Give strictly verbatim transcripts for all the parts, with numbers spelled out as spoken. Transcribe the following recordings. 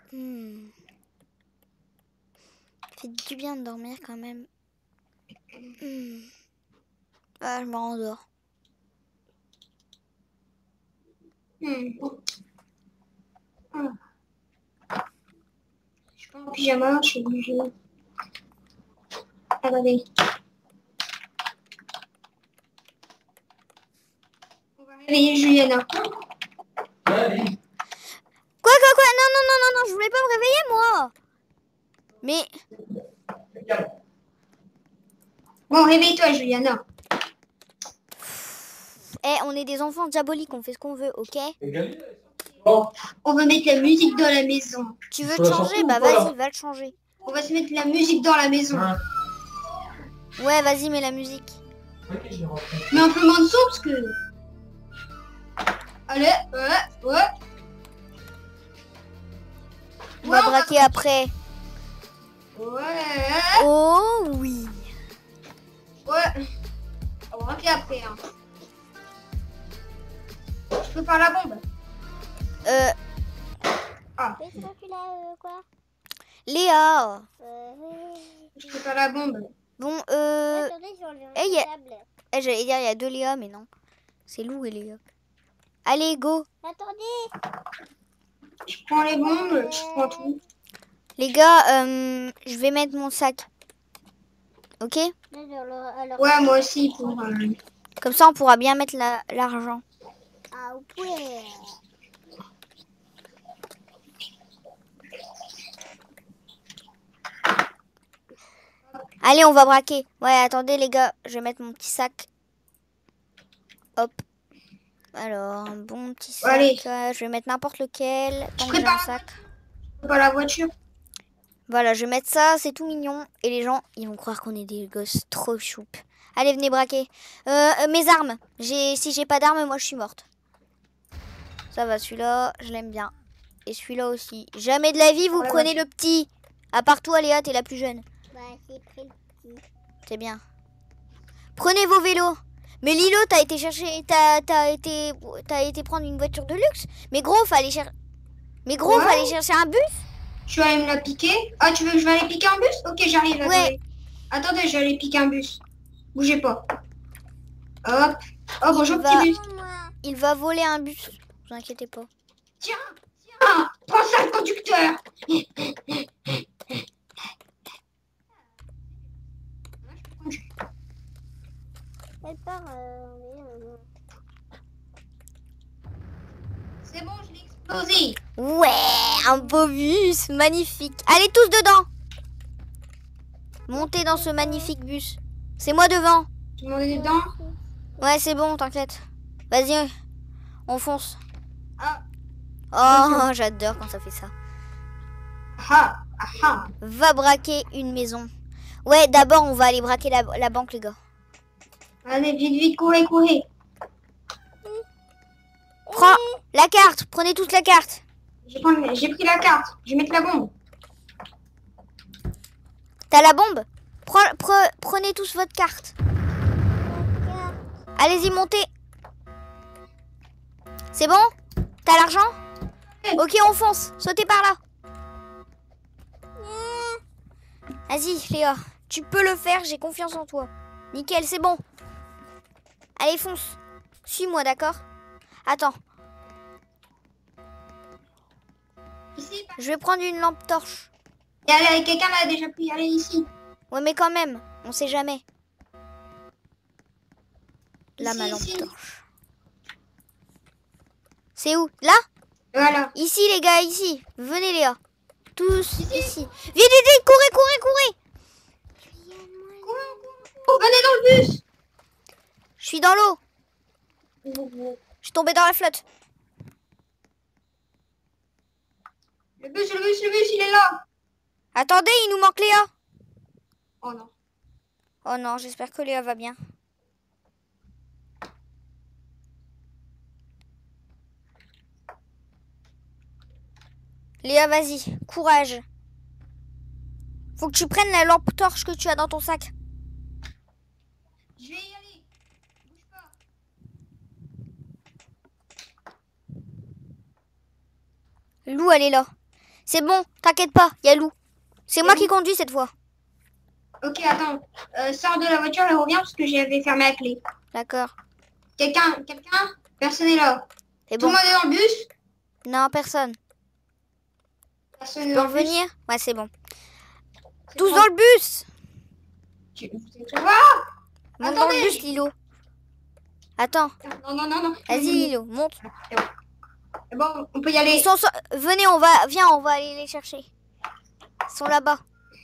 Hmm. Fait du bien de dormir quand même. Hmm. Ah, je me rendors. Hmm. Ah. Je suis pas en pyjama, je suis obligée. Regardez. On va réveiller Juliana. Quoi, quoi, quoi? Non, non, non, non, non, je voulais pas me réveiller, moi. Mais... Bon, réveille-toi, Juliana. Eh, on est des enfants diaboliques, on fait ce qu'on veut, ok? On va mettre la musique dans la maison. Tu veux te changer? Bah vas-y, va le changer. On va se mettre la musique dans la maison. Ouais, vas-y, mets la musique. Mais un peu moins de son parce que... Allez, ouais, ouais. On va braquer après. Ouais. Oh oui. Ouais. On va braquer après. Hein. Je peux faire la bombe. Euh... Ah. Mais c'est toi qui l'as, euh, quoi? Léa. Euh... Je peux faire la bombe. Bon, euh... Attendez, j'enlève Eh, le y a... câble. eh, j'allais dire, il y a deux Léa, mais non. C'est Lou et Léa. Allez, go. Attendez. Je prends les bombes, je prends tout. Les gars, euh, je vais mettre mon sac. Ok? Ouais, moi aussi. Pour, euh... Comme ça, on pourra bien mettre l'argent. Ah ouais. Allez, on va braquer. Ouais, attendez les gars, je vais mettre mon petit sac. Hop. Alors, un bon petit sac. Allez. Euh, je vais mettre n'importe lequel. Je Tant que j'ai un sac. Pas la voiture. Voilà, je vais mettre ça, c'est tout mignon. Et les gens, ils vont croire qu'on est des gosses trop choupes. Allez, venez braquer. Euh, euh, mes armes. Si j'ai pas d'armes, moi je suis morte. Ça va, celui-là, je l'aime bien. Et celui-là aussi. Jamais de la vie, vous ouais, prenez ouais. le petit. À part toi, Léa, t'es la plus jeune. Bah, c'est pris le petit. C'est bien. Prenez vos vélos. Mais Lilo, t'as été chercher, t'as t'as été, t'as été prendre une voiture de luxe. Mais gros, fallait chercher. Mais gros, Ouais. fallait chercher un bus. Tu vas aller me la piquer? Ah, tu veux que je vais aller piquer un bus? Ok, j'arrive. Ouais. Attendez. Attendez, je vais aller piquer un bus. Bougez pas. Hop. Oh, bonjour, va... petit bus. Il va voler un bus. Ne vous inquiétez pas. Tiens, tiens, prends ça, le conducteur. Elle part. Euh... C'est bon, je l'ai explosé. Ouais, un beau bus, magnifique. Allez tous dedans. Montez dans ce magnifique bus. C'est moi devant. Tu m'en es dedans? Ouais, c'est bon, t'inquiète. Vas-y, on fonce. Ah. Oh, j'adore quand ça fait ça. Ah, ah. Va braquer une maison. Ouais, d'abord, on va aller braquer la, la banque, les gars. Allez, vite, vite, courez, courez. Prends la carte. Prenez toute la carte. J'ai pris la carte. Je vais mettre la bombe. T'as la bombe? Prends, pre, Prenez tous votre carte. Allez-y, montez. C'est bon? T'as l'argent? Ok, on fonce. Sautez par là. Vas-y, Léa. Tu peux le faire, j'ai confiance en toi. Nickel, c'est bon. Allez, fonce. Suis-moi, d'accord? Attends. Ici, je vais prendre une lampe torche. Et quelqu'un l'a déjà pris. Allez, ici. Ouais, mais quand même, on sait jamais. Là, ici, ma lampe ici. torche. C'est où? Là? Voilà. Ici, les gars, ici. Venez, Léa. Tous ici. ici. Vite, vite, vite, courez, courez, courez. Oh, venez dans le bus. Je suis dans l'eau. Je suis tombée dans la flotte. Le bus, le bus, le bus, il est là. Attendez, il nous manque Léa. Oh non. Oh non, j'espère que Léa va bien. Léa, vas-y, courage. Faut que tu prennes la lampe torche que tu as dans ton sac. Je vais y aller. Bouge pas. Lou, elle est là. C'est bon, t'inquiète pas, il y a loup. C'est moi qui conduis cette fois. Ok, attends. Euh, sors de la voiture et reviens parce que j'avais fermé la clé. D'accord. Quelqu'un, quelqu'un, personne n'est là. C'est Tout bon. le monde est dans le bus? Non, personne. Personne Tu n'est peux dans le bus. revenir? Ouais, c'est bon. C'est Tous bon. dans le bus. Tu- vous êtes- Ah! Monte dans le Attendez. bus, Lilo. Attends. Non, non, non, non. Vas-y, Lilo, monte. C'est bon. C'est bon, on peut y aller. Ils sont... so- Venez, on va... Viens, on va aller les chercher. Ils sont là-bas.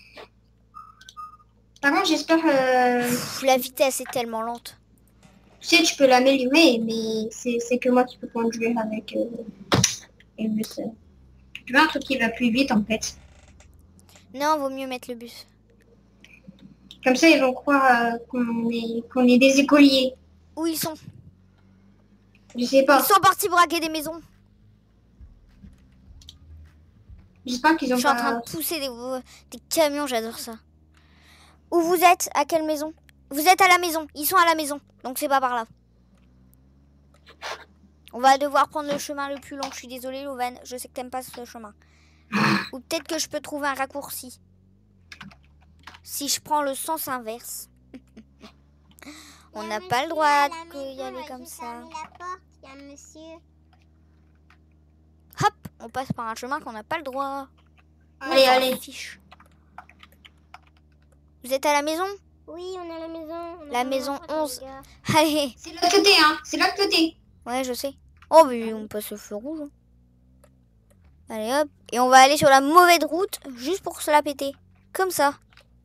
Par contre, j'espère... Euh... Pff, la vitesse est tellement lente. Tu sais, tu peux l'améliorer, mais c'est c'est que moi qui peux conduire avec... Euh... Et le bus. Tu veux un truc qui va plus vite, en fait. Non, vaut mieux mettre le bus. Comme ça, ils vont croire euh, qu'on est, qu'on est des écoliers. Où ils sont? Je sais pas. Ils sont partis braquer des maisons. J'espère qu'ils Je ont suis en pas... train de pousser des, des camions, j'adore ça. Où vous êtes? À quelle maison? Vous êtes à la maison. Ils sont à la maison. Donc c'est pas par là. On va devoir prendre le chemin le plus long. Je suis désolée, Loven. Je sais que t'aimes pas ce chemin. Ou peut-être que je peux trouver un raccourci. Si je prends le sens inverse. On n'a pas le droit d'y aller comme ça. Il y a un monsieur. Hop, on passe par un chemin qu'on n'a pas le droit. Allez, On s'en allez. fiche. Vous êtes à la maison? Oui, on est à la maison. On La a maison vraiment pas de onze. gars. Allez. C'est l'autre côté, hein. C'est l'autre côté. Ouais, je sais. Oh, mais on passe au feu rouge. hein. Allez, hop. Et on va aller sur la mauvaise route juste pour se la péter. Comme ça.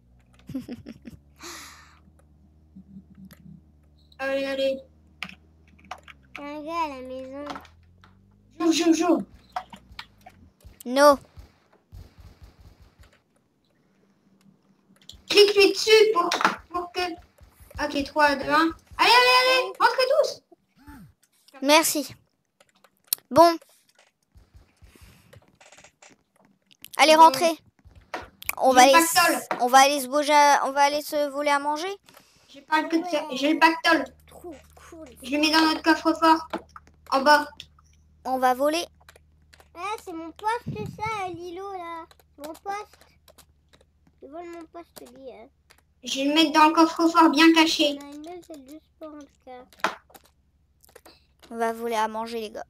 Allez, allez. Il y a un gars à la maison. Joue, joue, joue. No. Clique-lui dessus pour, pour que... Ok, trois, deux, un. Allez, allez, allez. Rentrez tous. Merci. Bon. Allez, Bon. rentrez. On va, J'ai aller, le pactole. s- on va aller se bouger, à- on va aller se voler à manger. J'ai pas le pactole. J'ai le pactole. Trop cool. Je le mets dans notre coffre-fort. En bas. On va voler. Ah, c'est mon poste, ça, Lilo, là. Mon poste. Il vole mon poste, lui. Hein. Je vais le mettre dans le coffre-fort bien caché. On a une belle salle de sport, en tout cas. On va voler à manger, les gars.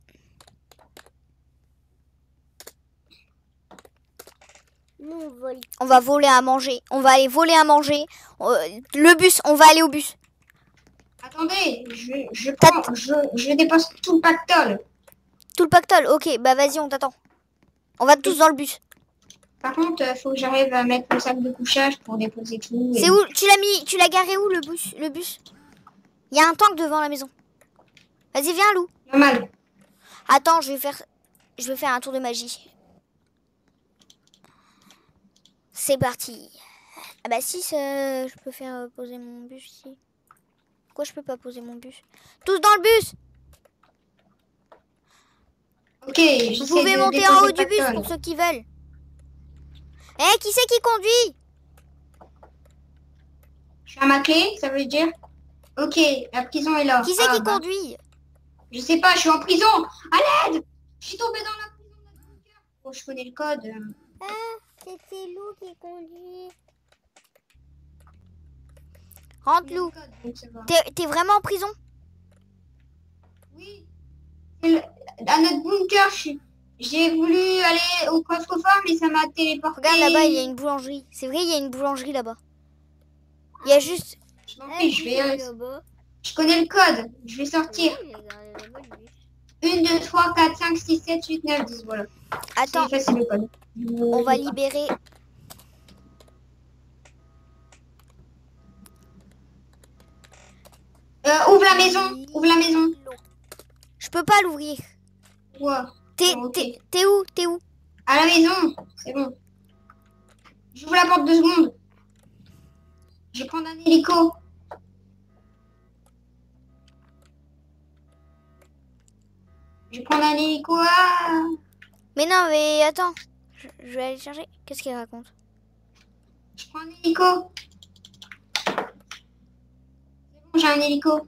Nous, on vole. On va voler à manger. On va aller voler à manger. Euh, le bus, on va aller au bus. Attendez, je, je, prends, je, je dépose tout le pactole. Tout le pactole. Ok, bah vas-y, on t'attend. On va tous dans le bus. Par contre, il faut que j'arrive à mettre le sac de couchage pour déposer tout. et- C'est où? Tu l'as mis? Tu l'as garé où le bus? Le bus? Il y a un tank devant la maison. Vas-y, viens, Lou. Normal. Attends, je vais faire, je vais faire un tour de magie. C'est parti. Ah bah si, ça- je peux faire euh, poser mon bus ici. Pourquoi je peux pas poser mon bus? Tous dans le bus. Ok, j'essaie Vous pouvez de monter déposer en haut le du bus pactole. pour ceux qui veulent. Eh, qui c'est qui conduit? Je suis à ma clé, ça veut dire... Ok, la prison est là. Qui c'est Ah, qui bah, conduit? Je sais pas, je suis en prison. À l'aide. Je suis tombée dans la prison de notre bunker. Oh, je connais le code. euh. Ah, c'était Lou qui conduit. Rentre, Je connais Lou. le code, donc ça va. T'es t'es vraiment en prison? Oui. C'est le- À notre bunker, je suis- j'ai voulu aller au coffre-fort, mais ça m'a téléporté. Regarde là-bas, il y a une boulangerie. C'est vrai, il y a une boulangerie là-bas. Il y a juste... Je m'en Ah, fiche, je vais... euh, là-bas. Je connais le code. Je vais sortir. Oui, regardez là-bas, le bus. un, deux, trois, quatre, cinq, six, sept, huit, neuf, dix, voilà. Attends, C'est facile le code. Je- on va je sais pas. libérer... Euh, ouvre la maison. Ouvre la maison. Je peux pas l'ouvrir. Ouais. T'es Bon, ok. t'es- t'es où? T'es où? À la maison. C'est bon. J'ouvre la porte deux secondes. Je vais prendre un hélico. Je vais prendre un hélico. Ah. Mais non, mais attends. Je, je vais aller chercher. Qu'est-ce qu'il raconte? Je prends un hélico. C'est bon, j'ai un hélico.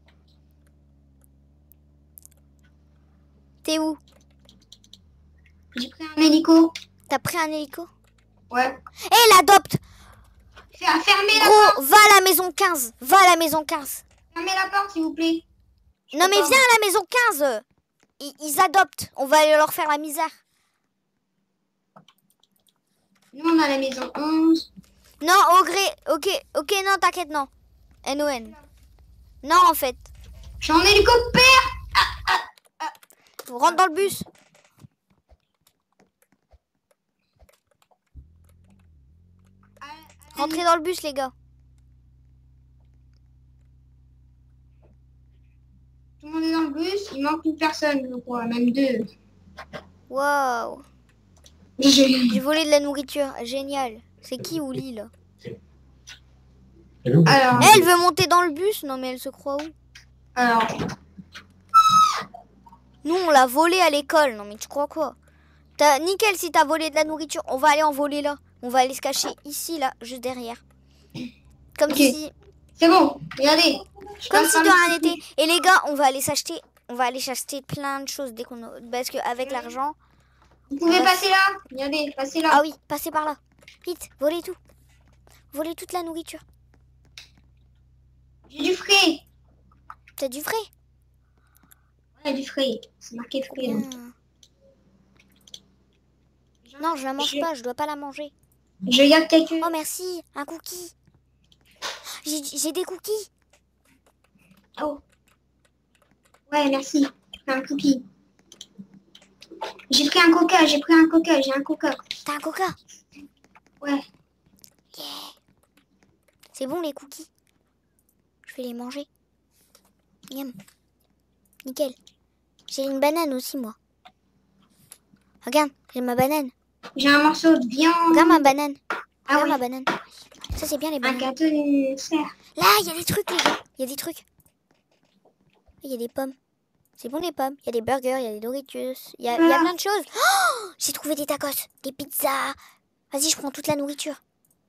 T'es où? J'ai pris un hélico. T'as pris un hélico? Ouais. Eh, l'adopte! Fer- Fermez la porte. Gros, va à la maison quinze. Va à la maison quinze. Fermez la porte, s'il vous plaît. Je Non, peux mais pas. viens à la maison quinze. Ils, ils adoptent. On va aller leur faire la misère. Nous, on a la maison onze. Non, au gré. Ok, ok, non, t'inquiète, non. N O N. Non, en fait. Je suis en hélicoptère. On rentre dans le bus. Rentrez dans le bus, les gars. Tout le monde est dans le bus. Il manque une personne, je crois. Même deux. Waouh. J'ai- J'ai volé de la nourriture. Génial. C'est qui Ouli, là? Alors, Elle veut monter dans le bus? Non, mais elle se croit où? alors, Nous, on l'a volé à l'école. Non, mais tu crois quoi? T'as... Nickel, si t'as volé de la nourriture, on va aller en voler là. On va aller se cacher ici, là, juste derrière. Comme Ok. si... c'est bon. Regardez. Je Comme passe si par de le rien petit- n'était. Et les gars, on va aller s'acheter... On va aller s'acheter plein de choses dès qu'on a... Parce qu'avec l'argent... Vous pouvez Ouais. passer là. Regardez, passez là. Ah oui, passez par là. Vite, volez tout. Volez toute la nourriture. J'ai du frais. T'as du frais? Ouais, du frais. C'est marqué frais. donc. Bien. Non, je la mange Je- pas, je dois pas la manger. Je garde quelques... Oh merci, un cookie. J'ai j'ai des cookies. Oh. Ouais, merci. J'ai pris un cookie. J'ai pris un coca, j'ai pris un coca, j'ai un coca. T'as un coca? Ouais. Yeah. C'est bon les cookies. Je vais les manger. Miam. Nickel. J'ai une banane aussi moi. Regarde, j'ai ma banane. J'ai un morceau de viande. Regarde ma banane. Ah Regarde oui. ma banane. Ça c'est bien les Un bananes. gâteau d'anniversaire. Là, il y a des trucs les gars. Il y a des trucs. Il y a des pommes. C'est bon les pommes. Il y a des burgers, il y a des Doritos. Il y a, il y a Ah. plein de choses. Oh, j'ai trouvé des tacos, des pizzas. Vas-y, je prends toute la nourriture.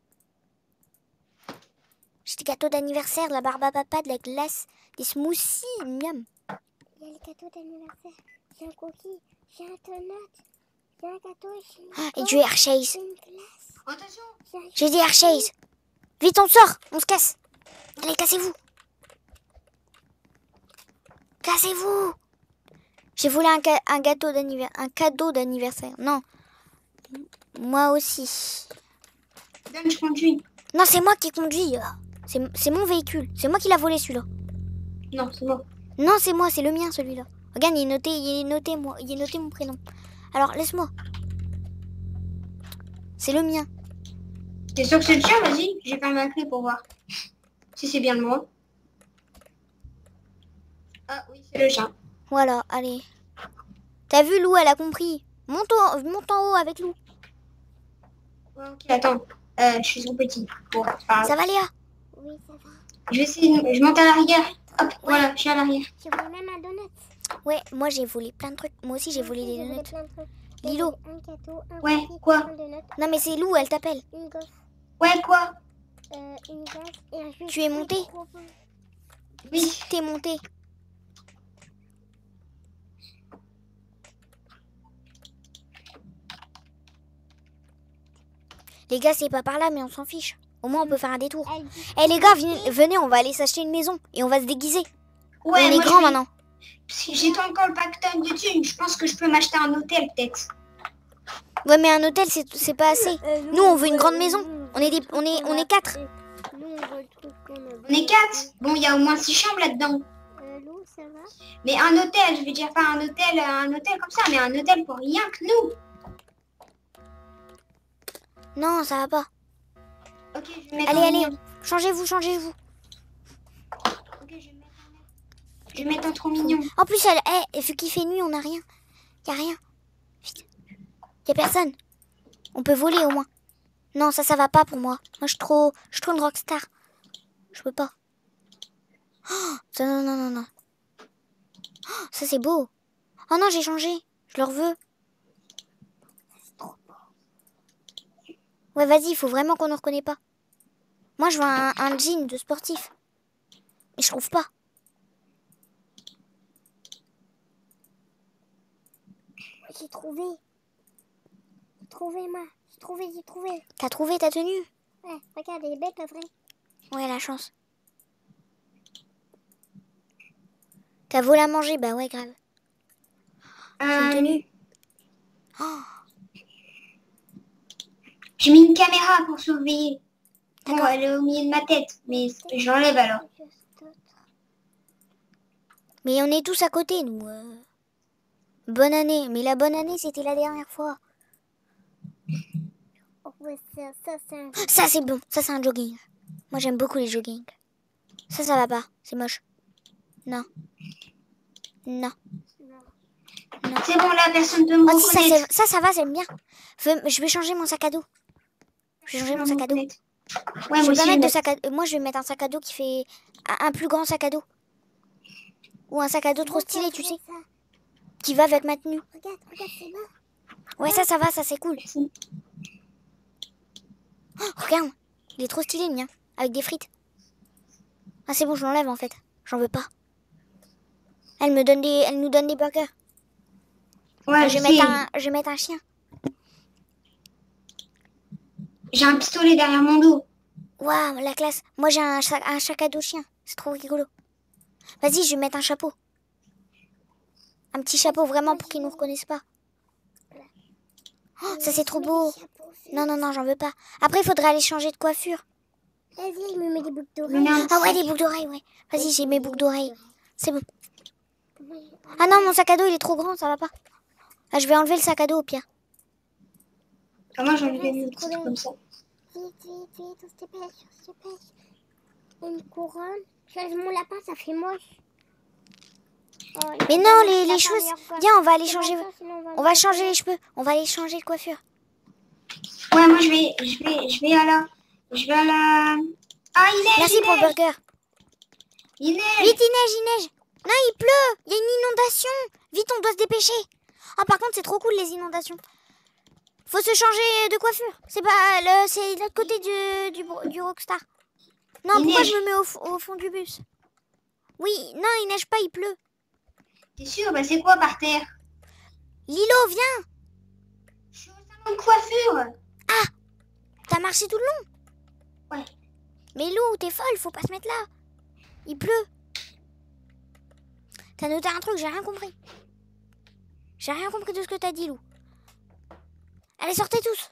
J'ai des gâteaux d'anniversaire, de la barbe à papa, de la glace, des smoothies. Miam. Il y a le gâteau d'anniversaire. J'ai un cookie. J'ai un donut. J'ai un gâteau. J'ai une, Ah, et pomme, du Hershey's. j'ai une glace. Attention. J'ai un J'ai des Hershey's. Vite, on sort. On se casse. Allez, cassez-vous. Cassez-vous. J'ai volé un, ca- un gâteau d'anniversaire. Un cadeau d'anniversaire. Non. Moi aussi. Donne, je conduis. Non, c'est moi qui conduis. C'est c'est mon véhicule. C'est moi qui l'a volé celui-là. Non, c'est bon. Non, c'est moi, c'est le mien celui-là. Regarde, il est noté, il est noté moi, il est noté mon prénom. Alors laisse-moi. C'est le mien. T'es sûr que c'est le tien? Vas-y, j'ai fait ma clé pour voir. Si c'est bien le moi. Ah oui, c'est le tien. Voilà, allez. T'as vu Lou, elle a compris. Monte, au- monte en haut avec Lou. Ouais, ok, attends. Euh, je suis trop petit. Bon, c'est pas grave. Ça va Léa? Oui, ça va. Je vais essayer de... Je monte à l'arrière. Hop, voilà, je suis à l'arrière. J'ai volé même un donut. Ouais, moi j'ai volé plein de trucs. Moi aussi j'ai Moi volé aussi, des j'ai volé donuts. plein de trucs. J'ai Lilo. volé un gâteau, un Ouais, cookie, quoi un donut, Non mais c'est Lou, elle t'appelle. une gaufre, Ouais, quoi? euh, une glace et un jus. Tu es monté? trop bon. Oui. T'es monté. Les gars, c'est pas par là, mais on s'en fiche. Au moins, on peut faire un détour. Elle dit Eh les gars, venez, venez, on va aller s'acheter une maison et on va se déguiser. Ouais, on est moi, je grands vais- maintenant. Si j'ai pas encore le pactole de thunes, je pense que je peux m'acheter un hôtel, peut-être. Ouais, mais un hôtel, c'est c'est pas assez. Euh, Nous, on veut une veut- grande maison. nous, On est des, on est, on est quatre. Nous, on veut le truc qu'on a. On est quatre. Bon, il y a au moins six chambres là-dedans. Euh, Lou, ça va? Mais un hôtel, je veux dire pas un hôtel, un hôtel comme ça, mais un hôtel pour rien que nous. Non, ça va pas. Ok, je vais mettre Allez, un allez, mignon. changez-vous, changez-vous. Ok, je vais mettre un... Je vais mettre un trop mignon. En plus, elle, eh, vu qu'il fait nuit, on n'a rien. Y a rien. Vite. Y a personne. On peut voler au moins. Non, ça, ça va pas pour moi. Moi, je suis trop, je suis trop une rockstar. Je peux pas. Oh, ça, non, non, non, non. Oh, ça, c'est beau. Oh non, j'ai changé. Je le veux. Ouais, vas-y, il faut vraiment qu'on ne reconnaît pas. Moi, je veux un, un jean de sportif. Mais je trouve pas. J'ai trouvé. trouvé, moi. J'ai trouvé, j'ai trouvé. T'as trouvé ta tenue? Ouais, regarde, elle est bête, la vraie. Ouais, la chance. T'as volé à manger? Bah ouais, grave. C'est une Euh, tenue. Oh, J'ai mis une caméra pour surveiller. Bon, D'accord. elle est au milieu de ma tête, mais je l'enlève alors. mais on est tous à côté, nous. euh. Bonne année. Mais la bonne année, c'était la dernière fois. Oh, ouais, ça, ça, c'est un... Ça, c'est bon. Ça, c'est un jogging. Moi, j'aime beaucoup les joggings. Ça, ça va pas. C'est moche. Non. Non. Non. C'est bon, là, personne ne peut me Oh, si, ça, reconnaître. c'est- ça, ça va, j'aime bien. Fais- Je vais changer mon sac à dos. Je vais changer mon sac à dos. Ouais, je moi vais aussi, pas je mettre de vais sac à... Moi, je vais mettre un sac à dos qui fait un un plus grand sac à dos. Ou un sac à dos trop stylé, tu sais. Ça. Qui va avec ma tenue. Regarde, regarde, c'est là. Ouais, ça, ça va, ça, c'est cool. mettre. Oh, regarde. Il est trop stylé, le mien. Avec des frites. Ah, c'est bon, je l'enlève, en fait. J'en veux pas. Elle me donne des... Elle nous donne des burgers. Ouais, je, je vais mettre sais. un... je vais mettre un chien. J'ai un pistolet derrière mon dos. Waouh, la classe. Moi, j'ai un, sac- un sac à dos chien. C'est trop rigolo. Vas-y, je vais mettre un chapeau. Un petit chapeau, vraiment, pour qu'ils nous reconnaissent pas. Oh, ça, c'est trop beau. Non, non, non, j'en veux pas. Après, il faudrait aller changer de coiffure. Vas-y, je me mets des boucles Je d'oreilles. mets un Ah ouais, sac. des boucles d'oreilles, ouais. Vas-y, j'ai mes boucles d'oreilles. C'est bon. Ah non, mon sac à dos, il est trop grand, ça va pas. Ah, je vais enlever le sac à dos, au pire. Ah, moi, j'en ai Ouais, mis un c'est trop petit bien. comme ça. Vite, vite, vite, on se dépêche, on se dépêche. Une couronne. Change mon lapin, ça fait moche. Oh, Mais le non, lapin, les, les lapin, cheveux... meilleur quoi. Viens, on va aller C'est changer... pas ça, sinon va On va me changer les reconnaître. cheveux. On va aller changer de coiffure. Ouais, moi, je vais, je vais, je vais à la... Je vais à la... Ah, il neige, Merci il pour le neige. burger. Il neige. Vite, il neige, il neige. Non, il pleut. Il y a une inondation. Vite, on doit se dépêcher. Ah, par contre, c'est trop cool, les inondations. Faut se changer de coiffure. C'est pas le, c'est de l'autre côté du, du, du Rockstar. Non, Il pourquoi neige. je me mets au, f- au fond du bus? Oui, non, il neige pas, il pleut. T'es sûr? Bah, c'est quoi par terre? Lilo, viens. Je suis au salon de coiffure. T'as marché tout le long? Ouais. Mais Lou, t'es folle, faut pas se mettre là. Il pleut. T'as noté un truc, j'ai rien compris. J'ai rien compris de ce que t'as dit, Lou. Allez, sortez tous.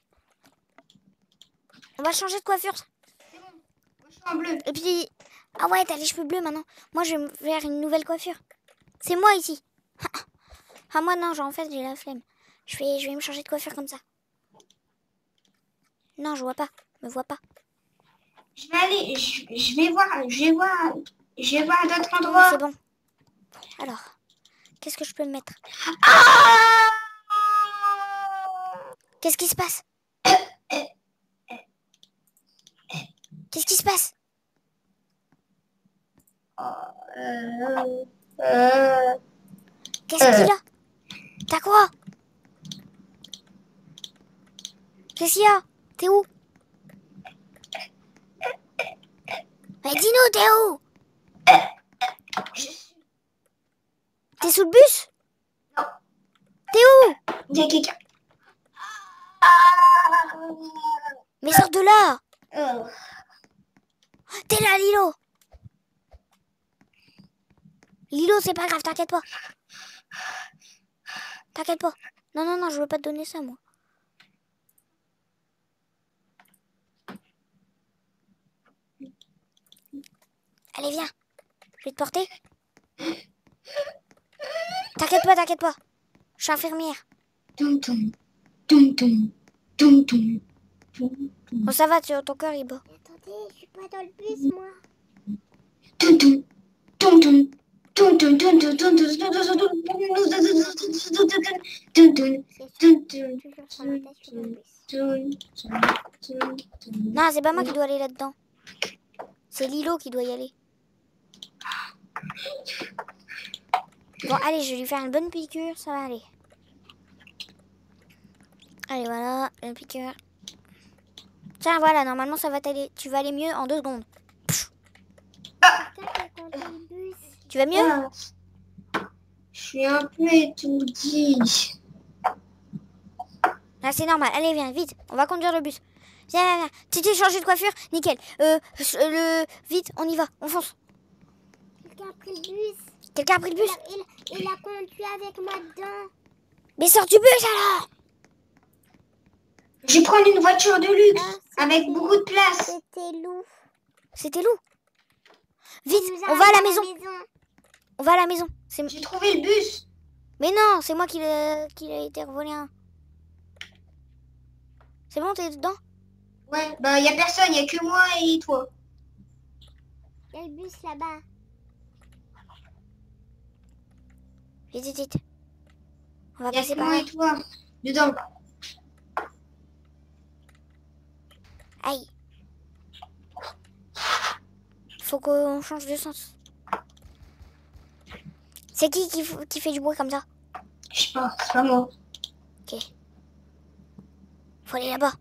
On va changer de coiffure. C'est bon. Moi, je suis en bleu. Et puis... Ah ouais, t'as les cheveux bleus maintenant. Moi, je vais me faire une nouvelle coiffure. C'est moi ici. Ah moi, non, genre, en fait, j'ai la flemme. Je vais, je vais me changer de coiffure comme ça. Non, je vois pas. Me vois pas. Je vais aller... Je, je vais voir... Je vais voir... Je vais voir à d'autres Non, endroits. c'est bon. Alors, qu'est-ce que je peux me mettre? Ah! Qu'est-ce qui se passe? Qu'est-ce qui se passe? Euh, euh, Qu'est-ce qu'il y a? T'as quoi? Qu'est-ce qu'il y a? T'es où? Mais dis-nous, t'es où? je suis... T'es sous le bus? Non. T'es où? Il y a quelqu'un. Ah! Mais sors de là! Oh. T'es là, Lilo! Lilo, c'est pas grave, t'inquiète pas. T'inquiète pas. Non, non, non, je veux pas te donner ça, moi. Allez, viens. Je vais te porter. T'inquiète pas, t'inquiète pas. Je suis infirmière. Tum, tum, tum, tum, tum, tum, tum, tum, Bon, ça va, tu, ton cœur, il bat. Mais attendez, je suis pas dans le bus, moi. tum, tum, tum, tum. Tum, tum, tum, tum, tum, tum, tum, tum, tum, tum, C'est tum, toujours sur la tête, je suis dans le bus. tum, tum, tum, tum. Non, c'est pas moi qui dois aller là-dedans. C'est Lilo qui doit y aller. Bon, allez, je vais lui faire une bonne piqûre, ça va aller. Allez, voilà, la piqûre. Tiens, voilà, normalement, ça va t'aller. Tu vas aller mieux en deux secondes. Putain, t'es dans le bus. Tu vas mieux? Ah, je suis un peu étourdie. Là, c'est normal. Allez, viens, vite. On va conduire le bus. Viens, viens, viens. Tu t'es changé de coiffure? Nickel. Euh, le... Vite, on y va. On fonce. Quelqu'un a pris le bus. Quelqu'un a pris le Il bus? a, il, il a conduit avec moi dedans. Mais sors du bus, alors! Je vais prendre une voiture de luxe Ah, avec c'était- beaucoup de place. C'était Lou. C'était Lou. Vite, Il nous a on va à la ramené maison. On va à la maison. C'est... J'ai trouvé le bus. Mais non, c'est moi qui l'ai qui l'a été revolé un. C'est bon, t'es dedans? Ouais, bah y a personne, y a que moi et toi. Il y a le bus là-bas. Vite, vite, vite. On va Y a passer que par moi là. et toi. Dedans. Aïe. Faut qu'on change de sens. C'est qui qui, f- qui fait du bruit comme ça? Je sais pas, c'est pas moi. Ok. Faut aller là-bas.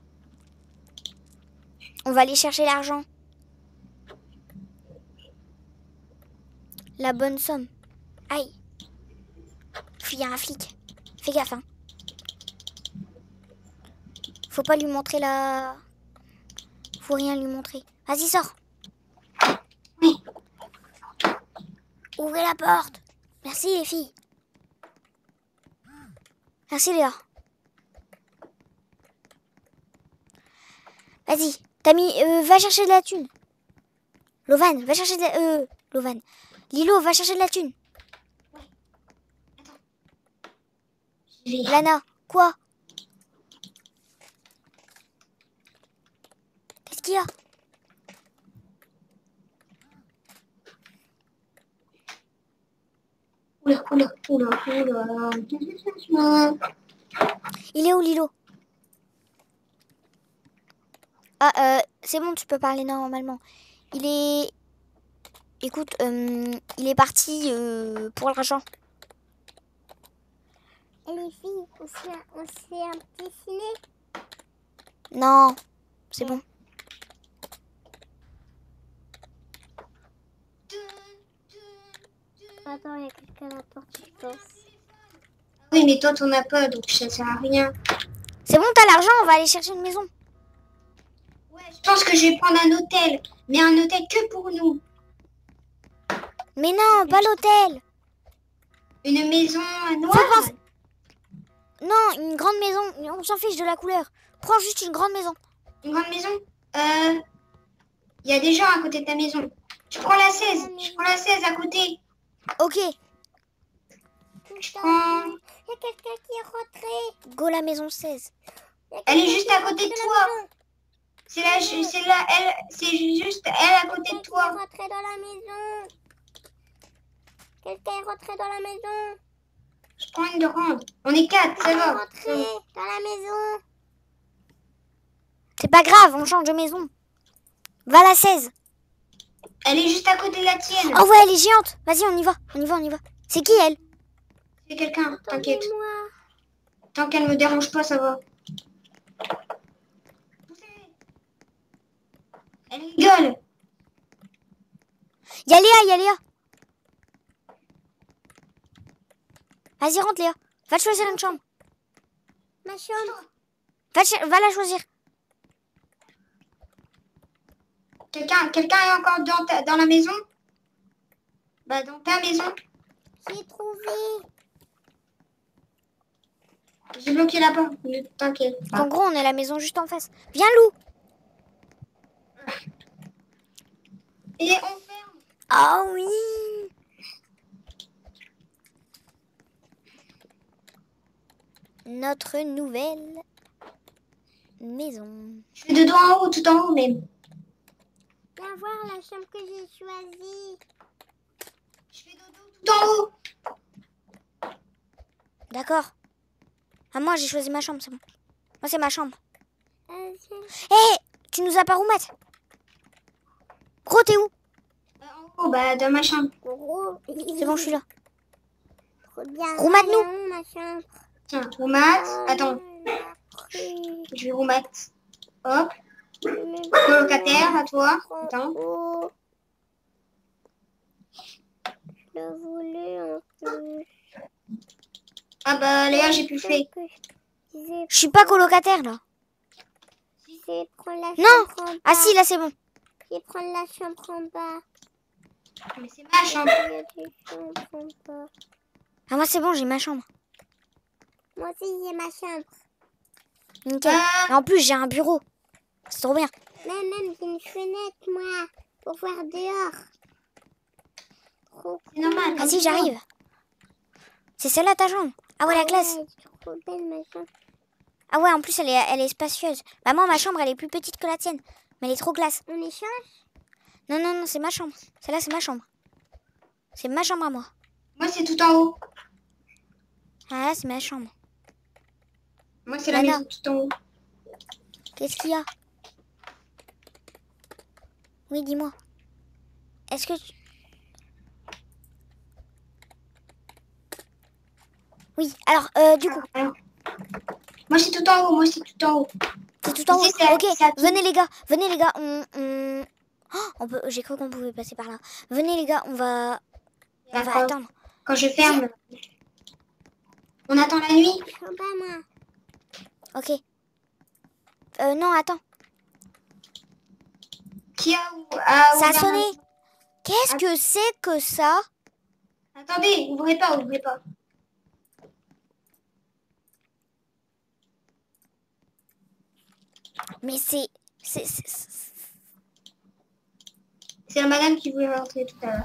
On va aller chercher l'argent. La bonne somme. Aïe. Il y a un flic. Fais gaffe, hein. Faut pas lui montrer la... Faut rien lui montrer. Vas-y, sors. Oui. Ouvrez la porte. Merci, les filles. Merci, Léa. Vas-y. T'as mis... euh, va chercher de la thune. Lovan, va chercher de la... Euh, Lovan. Lilo, va chercher de la thune. J'y vais. Lana, quoi? Qu'est-ce qu'il y a? Oula, oula, oula, oula. Il est où, Lilo? Ah, euh, c'est bon, tu peux parler normalement. Il est... Écoute, euh, il est parti euh, pour l'argent. Et les filles, on se fait, on se fait un petit ciné. Non, c'est bon. Attends, il y a quelqu'un à la porte, je pense. Oui, mais toi, t'en as pas, donc ça sert à rien. C'est bon, t'as l'argent, on va aller chercher une maison. Ouais, je pense que je vais prendre un hôtel, mais un hôtel que pour nous. Mais non, pas l'hôtel. Une maison noire. Faut penser- Non, une grande maison. On s'en fiche de la couleur. Prends juste une grande maison. Une grande maison. Euh, il y a des gens à côté de ta maison. Je prends la seize. Je prends la seize à côté. Ok, Je prends... Il y a quelqu'un qui est rentré. go la maison seize. Il y a Elle est quelqu'un juste qui à côté de rentré toi. dans la maison. C'est là, c'est là, elle, c'est juste elle à côté de Quelqu'un toi. est rentré dans la maison. Quelqu'un est rentré dans la maison. Je prends une grande. On est quatre, ça Quelqu'un est va. rentré dans la maison. C'est pas grave, on change de maison. Va la seize. Elle est juste à côté de la tienne. Oh ouais, elle est géante. Vas-y, on y va. On y va, on y va. C'est qui elle? C'est quelqu'un, t'inquiète. Attendez-moi. Tant qu'elle me dérange pas, ça va. Elle rigole. Y'a Léa, y'a Léa. Vas-y, rentre Léa. Va te choisir une chambre. Ma chambre. Va, te- va la choisir. Quelqu'un, quelqu'un est encore dans, ta- dans la maison? Bah, dans ta maison. J'ai trouvé. J'ai bloqué la porte. Ne t'inquiète. En gros, on est à la maison juste en face. Viens, Lou. Et on ferme. Ah oui. Notre nouvelle maison. Je fais de dos en haut, tout en haut même. Viens voir la chambre que j'ai choisie. Je fais dodo tout en haut. D'accord. Ah, moi, j'ai choisi ma chambre, c'est bon. Moi, c'est ma chambre. Euh, viens. Hé, tu nous as pas roumate. Gros, t'es où? Euh, en haut, bah, dans ma chambre. Gros. C'est bon, je suis là. Trop bien. Roumate-nous. Elle est où, ma chambre. Tiens, roumate. Attends, Oui. je vais roumate. Hop. Mais Colocataire, à toi. trop Attends. beau. Je le voulais en plus. Ah bah, Léa, j'ai plus fait. Je vais, Je suis pas colocataire là. je vais prendre la Non. chambre en bas. Ah si, là c'est bon. Je vais prendre la chambre en bas. Mais c'est ma chambre. Il y a des chambres en bas. Ah moi c'est bon, j'ai ma chambre. Moi aussi, j'ai ma chambre. Nickel. Ah. Et en plus j'ai un bureau. C'est trop bien. Même, même, j'ai une fenêtre, moi, pour voir dehors. Trop C'est normal. cool. Ah si, j'arrive. C'est celle-là ta chambre. Ah ouais, la classe. Ouais, c'est trop belle, ma chambre. Ah ouais, en plus elle est, elle est spacieuse. Bah moi ma chambre elle est plus petite que la tienne. Mais elle est trop classe. On échange? Non, non, non, c'est ma chambre. Celle-là c'est ma chambre. C'est ma chambre à moi. Moi, c'est tout en haut. Ah là c'est ma chambre. Moi, c'est la Nana. maison tout en haut. Qu'est-ce qu'il y a? Oui, dis-moi. Est-ce que tu... Oui, alors, euh, du coup, Alors, moi, c'est tout en haut. Moi, c'est tout en haut. c'est tout en haut. Ici, c'est- Ok, c'est à pied. venez les gars, venez les gars, on... on... Oh, on peut... J'ai cru qu'on pouvait passer par là. Venez les gars, on va... On va D'accord. attendre. Quand je ferme, on attend la nuit. Je suis en bas, moi. Ok. Euh, non, attends. Qui a où ah, Ça a où, là, sonné. Qu'est-ce que c'est que ça? Attendez, ouvrez pas, ouvrez pas. Mais c'est... C'est... c'est- c'est- C'est la madame qui voulait rentrer tout à l'heure.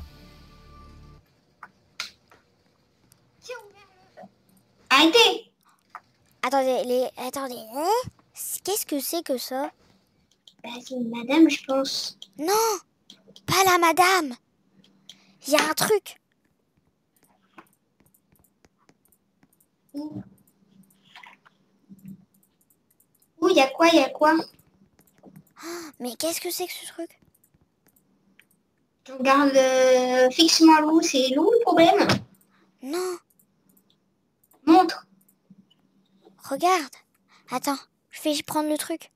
Tiens, ouvert-le. Arrêtez. Attendez, les... Attendez. hein Qu'est-ce que c'est que ça? Bah, c'est une madame, je pense. Non, pas la madame. Il y a un truc. Où Où, il y a quoi, il y a quoi? Mais qu'est-ce que c'est que ce truc? Je regarde euh, fixement Lou. C'est Lou le problème? Non, Montre. regarde. Attends, je vais prendre le truc.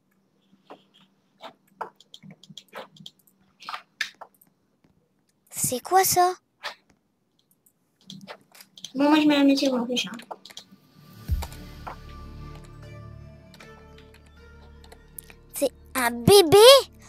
C'est quoi ça? Bon, moi, je mets la musique, je m'en fiche. hein. C'est un bébé?